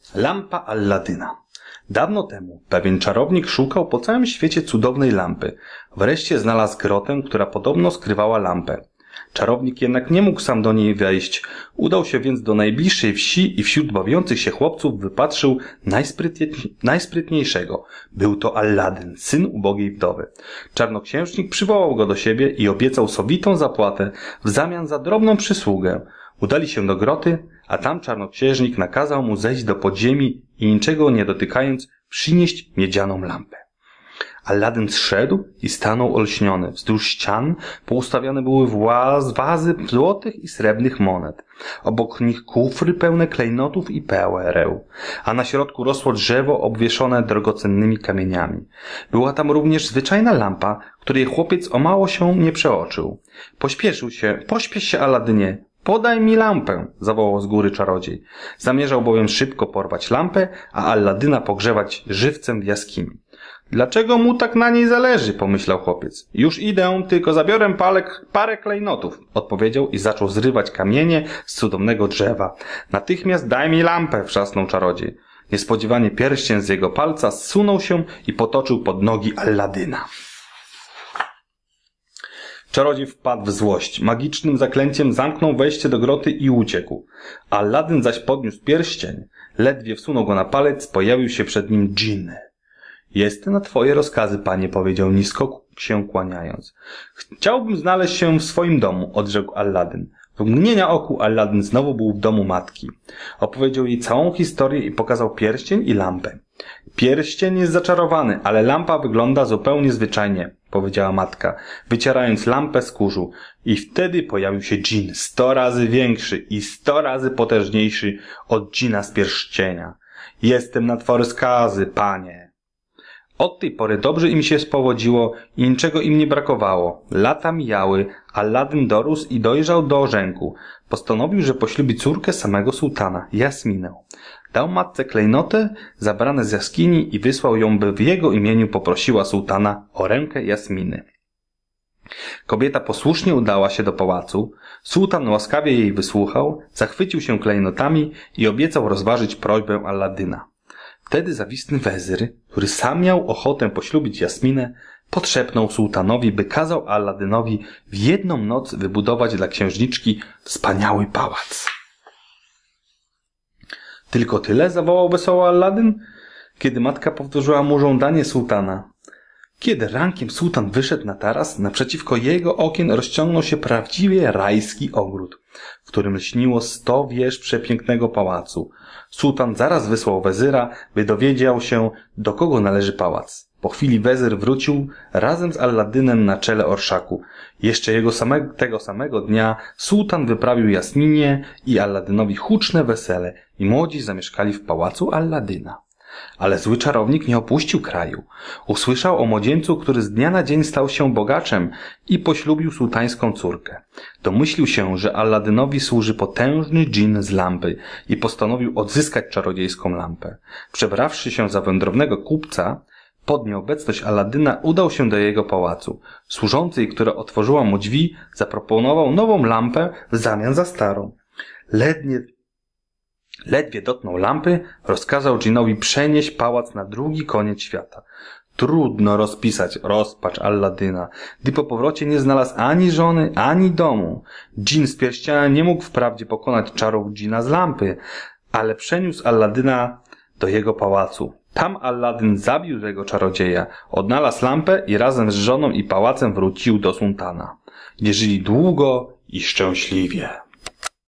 Lampa Alladyna. Dawno temu pewien czarownik szukał po całym świecie cudownej lampy. Wreszcie znalazł grotę, która podobno skrywała lampę. Czarownik jednak nie mógł sam do niej wejść. Udał się więc do najbliższej wsi i wśród bawiących się chłopców wypatrzył najsprytniejszego. Był to Alladyn, syn ubogiej wdowy. Czarnoksiężnik przywołał go do siebie i obiecał sowitą zapłatę w zamian za drobną przysługę. Udali się do groty, a tam czarnoksiężnik nakazał mu zejść do podziemi i niczego nie dotykając przynieść miedzianą lampę. Alladyn zszedł i stanął olśniony. Wzdłuż ścian poustawiane były wazy złotych i srebrnych monet. Obok nich kufry pełne klejnotów i pereł, a na środku rosło drzewo obwieszone drogocennymi kamieniami. Była tam również zwyczajna lampa, której chłopiec o mało się nie przeoczył. Pośpiesz się, Alladynie. Podaj mi lampę, zawołał z góry czarodziej. Zamierzał bowiem szybko porwać lampę, a Alladyna pogrzewać żywcem w jaskini. Dlaczego mu tak na niej zależy, pomyślał chłopiec. Już idę, tylko zabiorę parę klejnotów, odpowiedział i zaczął zrywać kamienie z cudownego drzewa. Natychmiast daj mi lampę, wrzasnął czarodziej. Niespodziewanie pierścień z jego palca zsunął się i potoczył pod nogi Alladyna. Czarodziej wpadł w złość. Magicznym zaklęciem zamknął wejście do groty i uciekł. Alladyn zaś podniósł pierścień. Ledwie wsunął go na palec, pojawił się przed nim dżinn. Jestem na twoje rozkazy, panie, powiedział nisko się kłaniając. Chciałbym znaleźć się w swoim domu, odrzekł Alladyn. W mgnienia oku Alladyn znowu był w domu matki. Opowiedział jej całą historię i pokazał pierścień i lampę. Pierścień jest zaczarowany, ale lampa wygląda zupełnie zwyczajnie, powiedziała matka, wycierając lampę z kurzu. I wtedy pojawił się dżinn, 100 razy większy i 100 razy potężniejszy od dżina z pierścienia. Jestem na twoje rozkazy, panie. Od tej pory dobrze im się spowodziło i niczego im nie brakowało. Lata mijały, Alladyn dorósł i dojrzał do ożenku. Postanowił, że poślubi córkę samego sułtana, Jasminę. Dał matce klejnoty zabrane z jaskini i wysłał ją, by w jego imieniu poprosiła sułtana o rękę Jasminy. Kobieta posłusznie udała się do pałacu. Sułtan łaskawie jej wysłuchał, zachwycił się klejnotami i obiecał rozważyć prośbę Alladyna. Wtedy zawisny wezyr, który sam miał ochotę poślubić Jasminę, podszepnął sułtanowi, by kazał Alladynowi w jedną noc wybudować dla księżniczki wspaniały pałac. Tylko tyle? Zawołał wesoło Alladyn, kiedy matka powtórzyła mu żądanie sułtana. Kiedy rankiem sułtan wyszedł na taras, naprzeciwko jego okien rozciągnął się prawdziwie rajski ogród, w którym lśniło 100 wież przepięknego pałacu. Sułtan zaraz wysłał wezyra, by dowiedział się, do kogo należy pałac. Po chwili wezyr wrócił razem z Alladynem na czele orszaku. Jeszcze tego samego dnia sułtan wyprawił Jasminie i Alladynowi huczne wesele i młodzi zamieszkali w pałacu Alladyna. Ale zły czarownik nie opuścił kraju. Usłyszał o młodzieńcu, który z dnia na dzień stał się bogaczem i poślubił sułtańską córkę. Domyślił się, że Alladynowi służy potężny dżinn z lampy i postanowił odzyskać czarodziejską lampę. Przebrawszy się za wędrownego kupca, pod nieobecność Alladyna udał się do jego pałacu. Służącej, która otworzyła mu drzwi, zaproponował nową lampę w zamian za starą. Ledwie dotknął lampy, rozkazał dżinnowi przenieść pałac na drugi koniec świata. Trudno rozpisać rozpacz Alladyna, gdy po powrocie nie znalazł ani żony, ani domu. Dżin z pierścienia nie mógł wprawdzie pokonać czarów dżina z lampy, ale przeniósł Alladyna do jego pałacu. Tam Alladyn zabił tego czarodzieja, odnalazł lampę i razem z żoną i pałacem wrócił do sułtana, gdzie żyli długo i szczęśliwie.